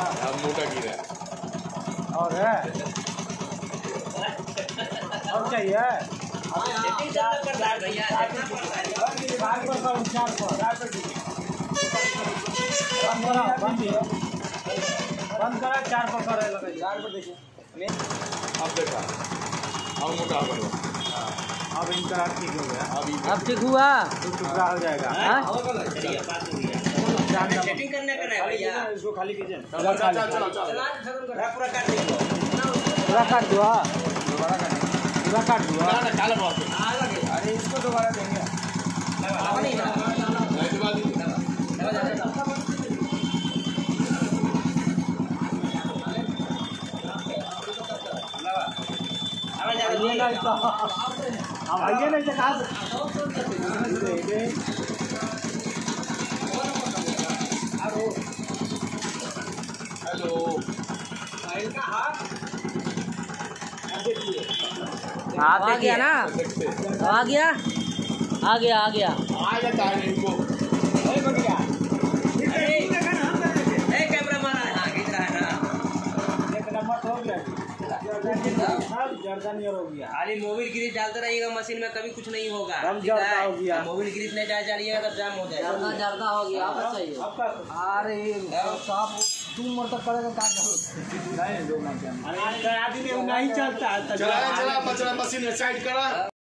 अब मोटा गिरा और है और चाहिए बंद करा 4 पर करे लगा 4 पर देखिए अब देखा अब मोटा हो गया। अब इनका ठीक हो गया अब ठीक हुआ तो टुकड़ा हो जाएगा सेटिंग करने का है भैया इसको खाली कीजिए चलो पूरा काट दो पूरा काट दो पूरा काट दो ना काला बहुत अरे इसको दोबारा देंगे नहीं तो बात अब आइए नहीं तो कहाँ हेलो आ गया ना आ गया आएगा टाइम इनको कैमरा मारा है हाँ खींच रहा है ना एक नंबर हो गया जर्दा नहीं हो गया खाली मोबिल ग्रीस डालते रहिएगा मशीन में कभी कुछ नहीं होगा कम जर्दा हो गया मोबिल ग्रीस नहीं डालिएगा तो जाम हो जाएगा जर्दा हो गया अब चाहिए अरे साहब 2 मिनट तक करेगा क्या नहीं 2 मिनट नहीं चलता चला मशीन साइड करा।